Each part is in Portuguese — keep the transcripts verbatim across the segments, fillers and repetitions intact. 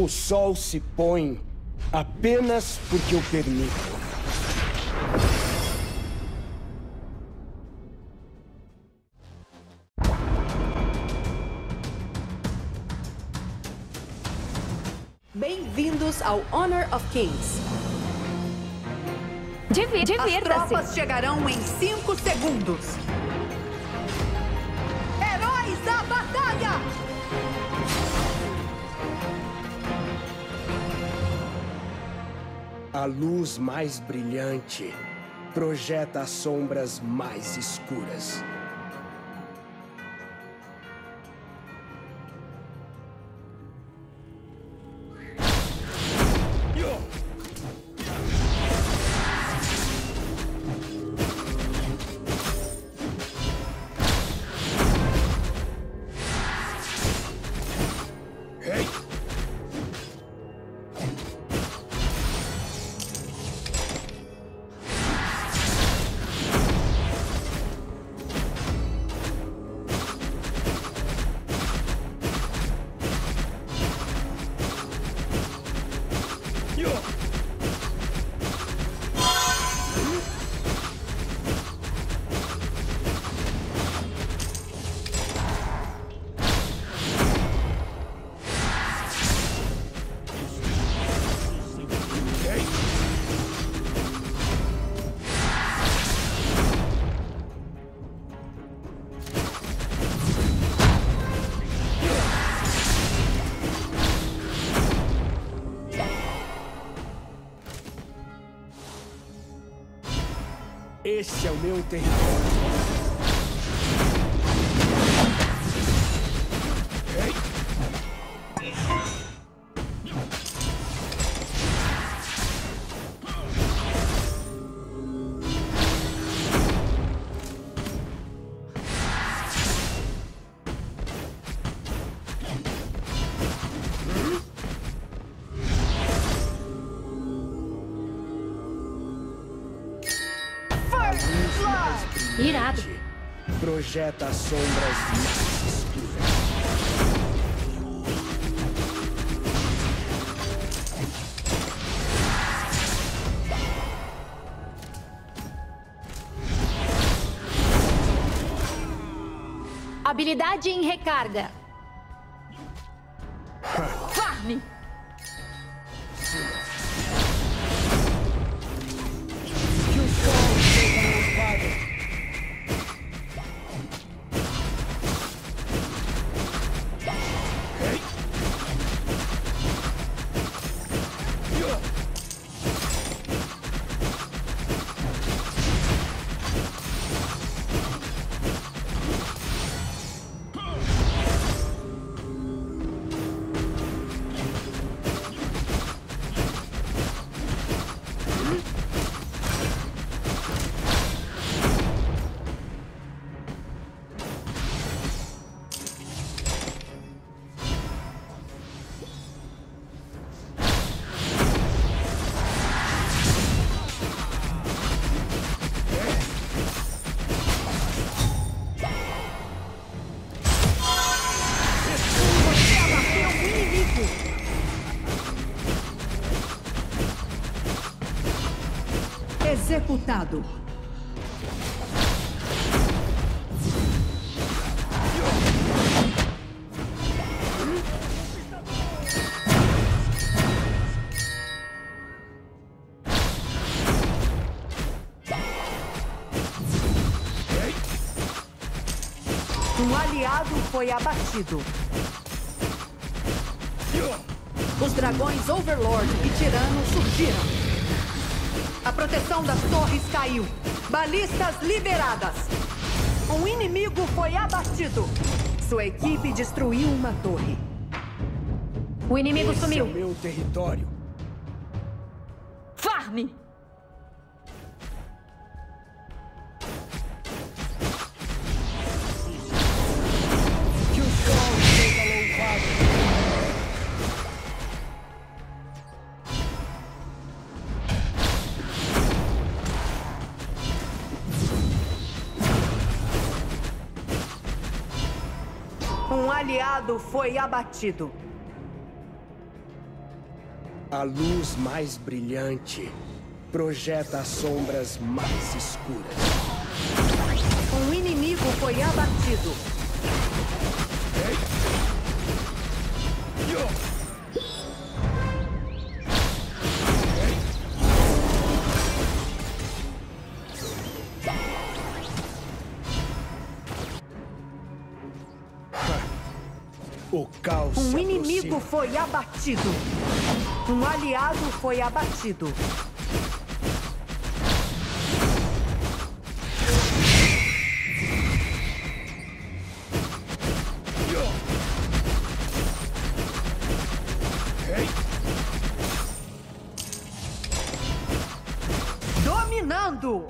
O sol se põe apenas porque eu permito. Bem-vindos ao Honor of Kings. Divi- Divirta-se. As tropas chegarão em cinco segundos. Heróis da batalha! A luz mais brilhante projeta as sombras mais escuras. Esse é o meu território. Irado. Projeta as sombras mais escuras. Habilidade em recarga. Farm. Que o sol seja louvado. Executado. Um aliado foi abatido. Os dragões Overlord e Tirano surgiram. A proteção das torres caiu. Balistas liberadas. Um inimigo foi abatido. Sua equipe destruiu uma torre. O inimigo Esse sumiu. é o meu território. Farm. Que o sol seja louvado. Um aliado foi abatido. A luz mais brilhante projeta as sombras mais escuras. Um inimigo foi abatido. O caos Um se inimigo aproxima. foi abatido. Um aliado foi abatido. Dominando!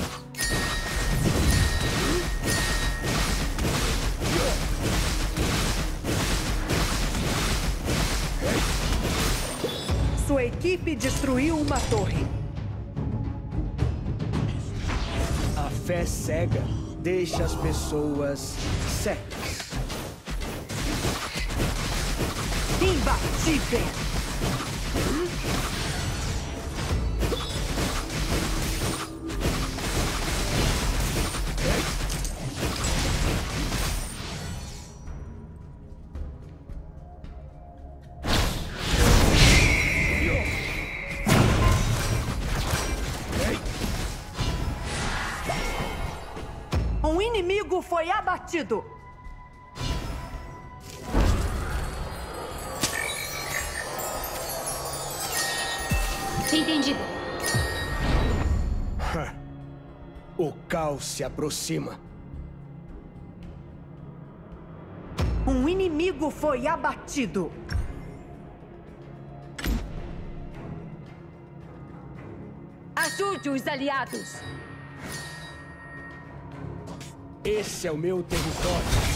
Sua equipe destruiu uma torre. A fé cega deixa as pessoas cegas. Imbatível! Um inimigo foi abatido. Entendido. O caos se aproxima. Um inimigo foi abatido. Ajude os aliados. Esse é o meu território.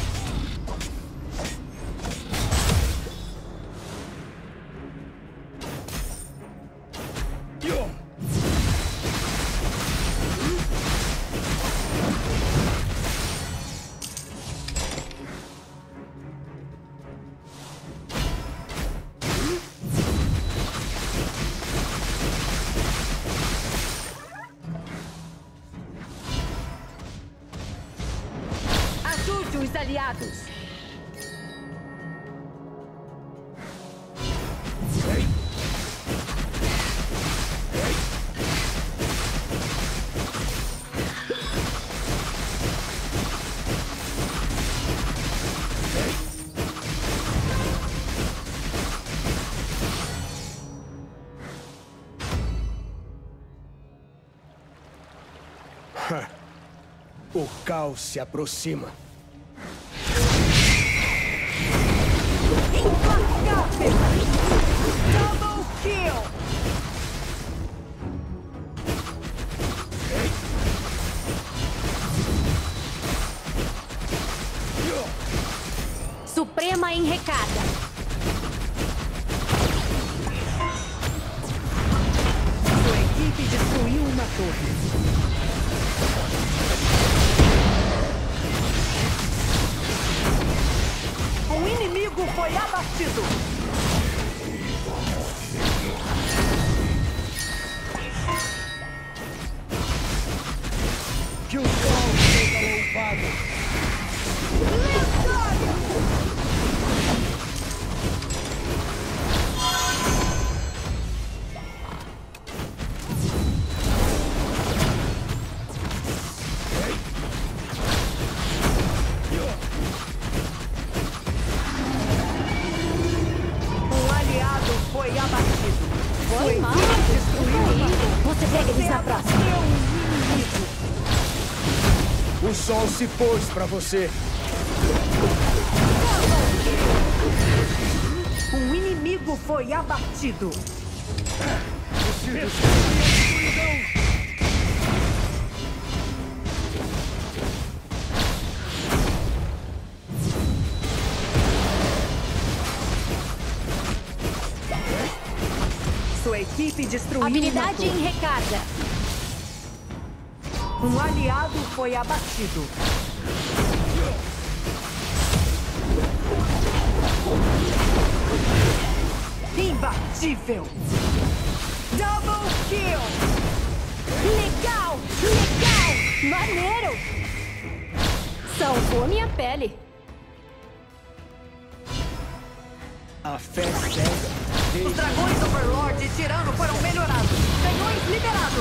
Ajude os aliados. O caos se aproxima. Implacável! Double kill! Suprema em recarga. Sua equipe destruiu uma torre. Um inimigo foi abatido. Que o sol seja louvado. Um aliado foi abatido. Sua Foi mal. equipe destruiu uma torre. Você pega eles na próxima. Abateu um inimigo. O sol se pôs pra você. Um inimigo foi abatido. Sua equipe destruiu Habilidade uma torre. em recarga. Um aliado foi abatido. Imbatível! Double kill! Legal! Legal! Maneiro! Salvou minha pele. A fé cega. Os dragões Overlord e Tirano foram melhorados. Canhões liberados.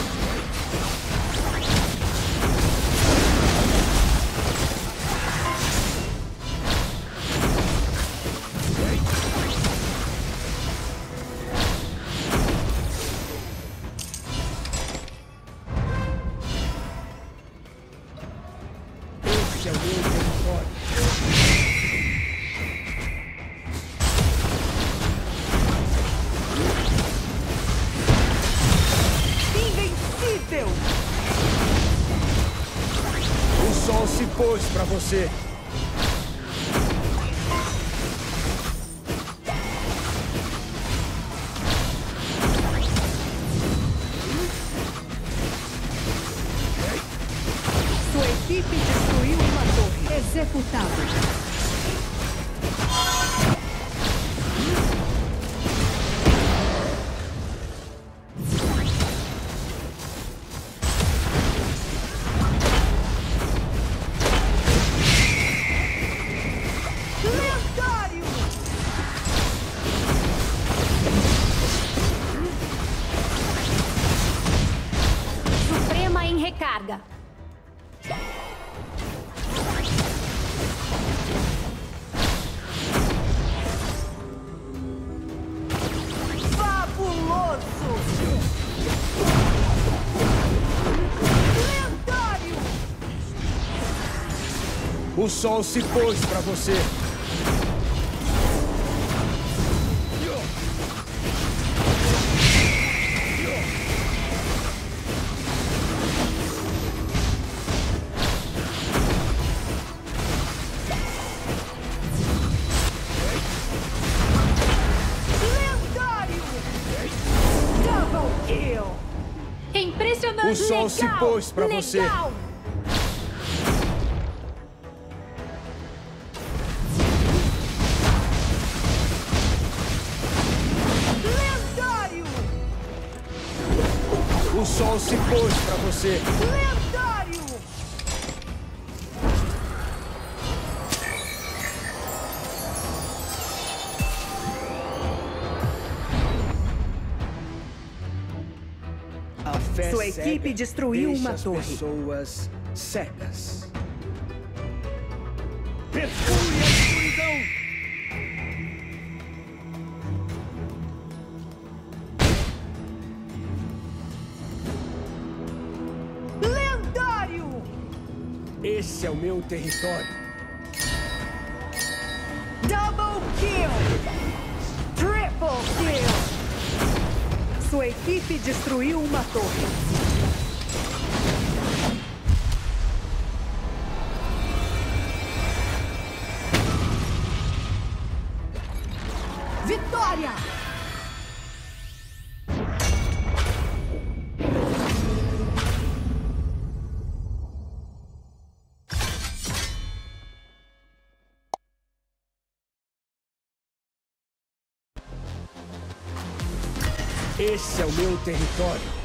Esse é o meu território. Invencível! O sol se pôs pra você. Sua equipe destruiu uma torre. Executado. Lendário! Suprema em recarga. Fabuloso! Lendário! O sol se pôs pra você. Lendário! Double kill! Impressionante! O sol se Legal! pôs pra você. Legal! Lendário! O sol se pôs pra você. Lendário! A fé Sua cega equipe destruiu deixa uma as torre. pessoas cegas. Perfure a escuridão! Lendário! Esse é o meu território. Double kill! Triple kill! Sua equipe destruiu uma torre. Vitória! Esse é o meu território.